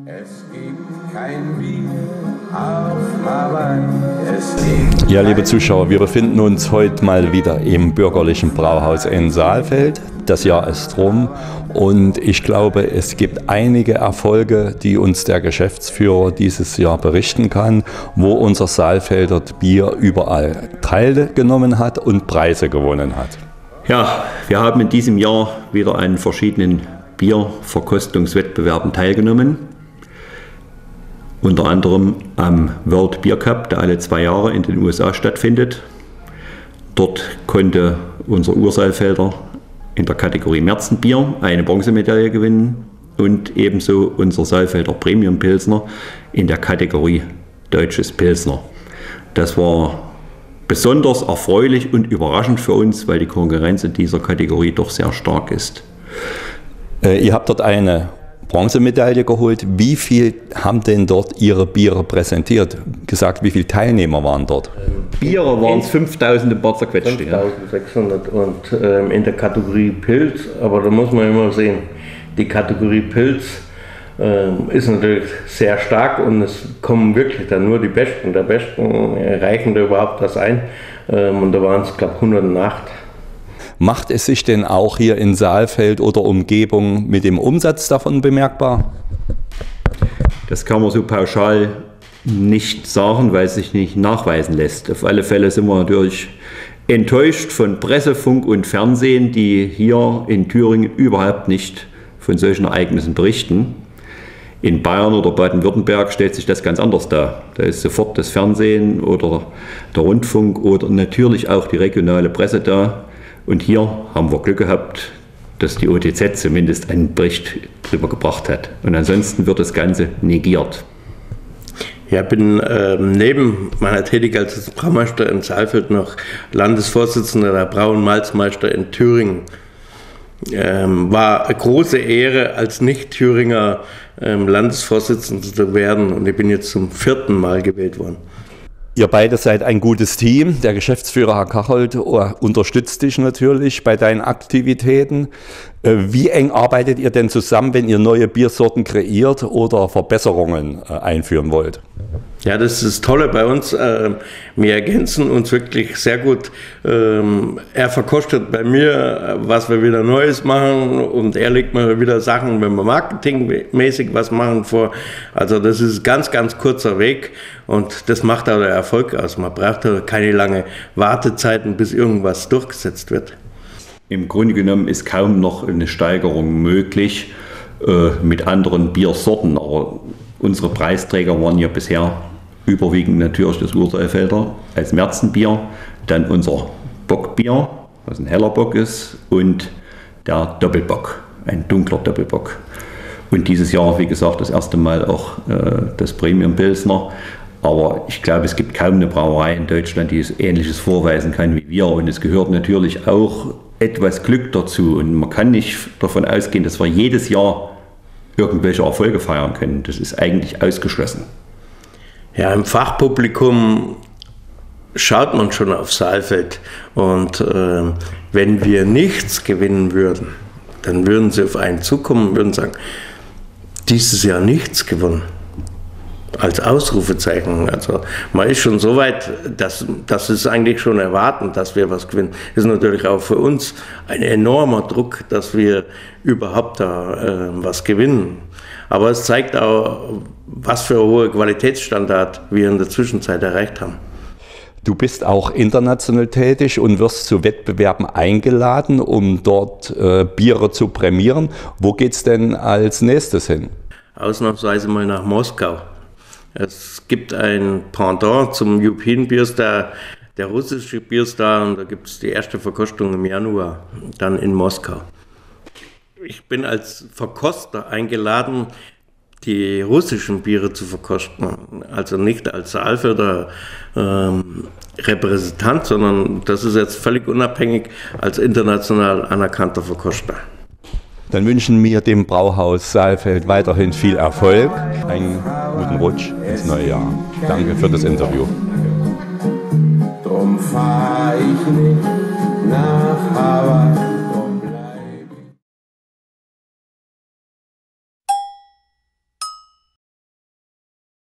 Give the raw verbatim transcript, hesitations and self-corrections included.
Es gibt kein Wie auf Hawaii. Es gibt Ja, liebe Zuschauer, wir befinden uns heute mal wieder im bürgerlichen Brauhaus in Saalfeld. Das Jahr ist rum und ich glaube, es gibt einige Erfolge, die uns der Geschäftsführer dieses Jahr berichten kann, wo unser Saalfelder Bier überall teilgenommen hat und Preise gewonnen hat. Ja, wir haben in diesem Jahr wieder an verschiedenen Bierverkostungswettbewerben teilgenommen. Unter anderem am World Beer Cup, der alle zwei Jahre in den U S A stattfindet. Dort konnte unser Ursaalfelder in der Kategorie Märzenbier eine Bronzemedaille gewinnen und ebenso unser Saalfelder Premium Pilsner in der Kategorie Deutsches Pilsner. Das war besonders erfreulich und überraschend für uns, weil die Konkurrenz in dieser Kategorie doch sehr stark ist. Äh, ihr habt dort eine Bronzemedaille geholt. Wie viel haben denn dort Ihre Biere präsentiert? Gesagt, wie viele Teilnehmer waren dort? Biere waren es fünftausend im Bad zerquetscht. fünftausendsechshundert und ähm, in der Kategorie Pilz, aber da muss man immer sehen, die Kategorie Pilz ähm, ist natürlich sehr stark und es kommen wirklich dann nur die Besten. Der Besten reichen da überhaupt das ein ähm, und da waren es, glaube ich, hundertacht. Macht es sich denn auch hier in Saalfeld oder Umgebung mit dem Umsatz davon bemerkbar? Das kann man so pauschal nicht sagen, weil es sich nicht nachweisen lässt. Auf alle Fälle sind wir natürlich enttäuscht von Presse, Funk und Fernsehen, die hier in Thüringen überhaupt nicht von solchen Ereignissen berichten. In Bayern oder Baden-Württemberg stellt sich das ganz anders dar. Da ist sofort das Fernsehen oder der Rundfunk oder natürlich auch die regionale Presse da. Und hier haben wir Glück gehabt, dass die O T Z zumindest einen Bericht darüber gebracht hat. Und ansonsten wird das Ganze negiert. Ja, ich bin ähm, neben meiner Tätigkeit als Braumeister in Saalfeld noch Landesvorsitzender der Brau- und Malzmeister in Thüringen. Ähm, war eine große Ehre, als Nicht-Thüringer ähm, Landesvorsitzender zu werden. Und ich bin jetzt zum vierten Mal gewählt worden. Ihr beide seid ein gutes Team. Der Geschäftsführer Herr Kachold unterstützt dich natürlich bei deinen Aktivitäten. Wie eng arbeitet ihr denn zusammen, wenn ihr neue Biersorten kreiert oder Verbesserungen einführen wollt? Ja, das ist das Tolle bei uns. Wir ergänzen uns wirklich sehr gut. Er verkostet bei mir, was wir wieder Neues machen, und er legt mir wieder Sachen, wenn wir marketingmäßig was machen, vor. Also das ist ein ganz, ganz kurzer Weg und das macht auch der Erfolg aus. Man braucht keine lange Wartezeiten, bis irgendwas durchgesetzt wird. Im Grunde genommen ist kaum noch eine Steigerung möglich äh, mit anderen Biersorten, aber unsere Preisträger waren ja bisher überwiegend natürlich das Ursaalfelder als Märzenbier, dann unser Bockbier, was ein heller Bock ist, und der Doppelbock, ein dunkler Doppelbock. Und dieses Jahr, wie gesagt, das erste Mal auch äh, das Premium Pilsner. Aber ich glaube, es gibt kaum eine Brauerei in Deutschland, die es Ähnliches vorweisen kann wie wir. Und es gehört natürlich auch etwas Glück dazu. Und man kann nicht davon ausgehen, dass wir jedes Jahr irgendwelche Erfolge feiern können. Das ist eigentlich ausgeschlossen. Ja, im Fachpublikum schaut man schon auf Saalfeld. Und äh, wenn wir nichts gewinnen würden, dann würden sie auf einen zukommen und würden sagen, dieses Jahr nichts gewonnen. Als Ausrufezeichen. Also man ist schon so weit, dass das ist eigentlich schon erwarten, dass wir was gewinnen. Das ist natürlich auch für uns ein enormer Druck, dass wir überhaupt da äh, was gewinnen. Aber es zeigt auch, was für ein hoher Qualitätsstandard wir in der Zwischenzeit erreicht haben. Du bist auch international tätig und wirst zu Wettbewerben eingeladen, um dort äh, Biere zu prämieren. Wo geht's denn als nächstes hin? Ausnahmsweise mal nach Moskau. Es gibt ein Pendant zum European Beer Star, der russische Beer Star, und da gibt es die erste Verkostung im Januar, dann in Moskau. Ich bin als Verkoster eingeladen, die russischen Biere zu verkosten, also nicht als Saalfelder ähm, Repräsentant, sondern das ist jetzt völlig unabhängig als international anerkannter Verkoster. Dann wünschen wir dem Brauhaus Saalfeld weiterhin viel Erfolg, einen guten Rutsch ins neue Jahr. Danke für das Interview. Drum fahr ich nicht nach Hawaii.